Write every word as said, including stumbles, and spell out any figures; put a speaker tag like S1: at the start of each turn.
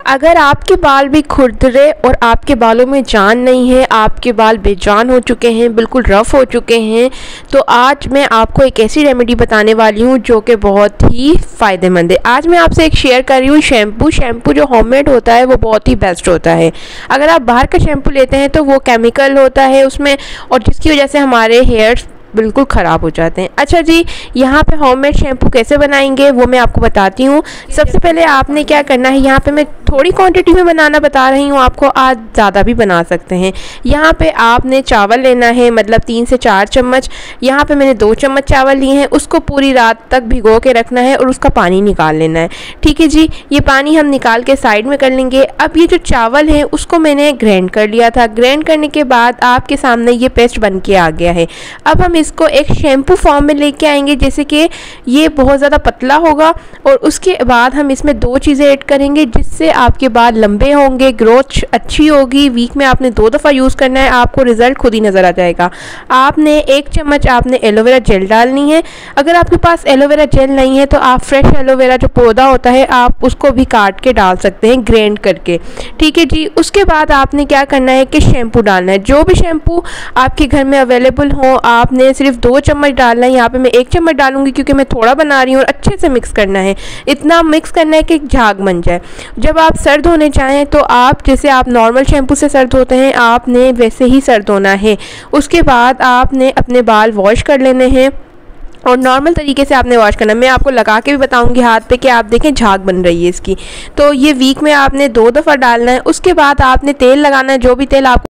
S1: अगर आपके बाल भी खुरदरे और आपके बालों में जान नहीं है, आपके बाल बेजान हो चुके हैं, बिल्कुल रफ़ हो चुके हैं, तो आज मैं आपको एक ऐसी रेमेडी बताने वाली हूँ जो कि बहुत ही फ़ायदेमंद है। आज मैं आपसे एक शेयर कर रही हूँ शैम्पू शैम्पू जो होममेड होता है वो बहुत ही बेस्ट होता है। अगर आप बाहर का शैम्पू लेते हैं तो वो केमिकल होता है उसमें, और जिसकी वजह से हमारे हेयर्स बिल्कुल ख़राब हो जाते हैं। अच्छा जी, यहाँ पे होममेड शैम्पू कैसे बनाएंगे वो मैं आपको बताती हूँ। सबसे पहले आपने क्या करना है, यहाँ पे मैं थोड़ी क्वांटिटी में बनाना बता रही हूँ आपको, आज ज़्यादा भी बना सकते हैं। यहाँ पे आपने चावल लेना है, मतलब तीन से चार चम्मच। यहाँ पे मैंने दो चम्मच चावल लिए हैं, उसको पूरी रात तक भिगो के रखना है और उसका पानी निकाल लेना है। ठीक है जी, ये पानी हम निकाल के साइड में कर लेंगे। अब ये जो चावल है उसको मैंने ग्राइंड कर लिया था। ग्राइंड करने के बाद आपके सामने ये पेस्ट बन के आ गया है। अब हम इसको एक शैम्पू फॉर्म में लेके आएंगे, जैसे कि ये बहुत ज़्यादा पतला होगा, और उसके बाद हम इसमें दो चीज़ें ऐड करेंगे जिससे आपके बाल लंबे होंगे, ग्रोथ अच्छी होगी। वीक में आपने दो दफ़ा यूज़ करना है, आपको रिज़ल्ट खुद ही नज़र आ जाएगा। आपने एक चम्मच आपने एलोवेरा जेल डालनी है। अगर आपके पास एलोवेरा जेल नहीं है तो आप फ्रेश एलोवेरा जो पौधा होता है आप उसको भी काट के डाल सकते हैं, ग्राइंड करके। ठीक है जी, उसके बाद आपने क्या करना है कि शैम्पू डालना है। जो भी शैम्पू आपके घर में अवेलेबल हो आपने सिर्फ दो चम्मच डालना है। यहाँ पे मैं एक चम्मच डालूंगी क्योंकि मैं थोड़ा बना रही हूँ, और अच्छे से मिक्स करना है। इतना मिक्स करना है कि झाग बन जाए। जब आप सर धोने चाहें तो आप जैसे आप नॉर्मल शैम्पू से सर धोते हैं आपने वैसे ही सर धोना है। उसके बाद आपने अपने बाल वॉश कर लेने हैं और नॉर्मल तरीके से आपने वॉश करना है। मैं आपको लगा के भी बताऊंगी हाथ पे कि आप देखें झाग बन रही है इसकी। तो ये वीक में आपने दो दफ़ा डालना है। उसके बाद आपने तेल लगाना है, जो भी तेल आपको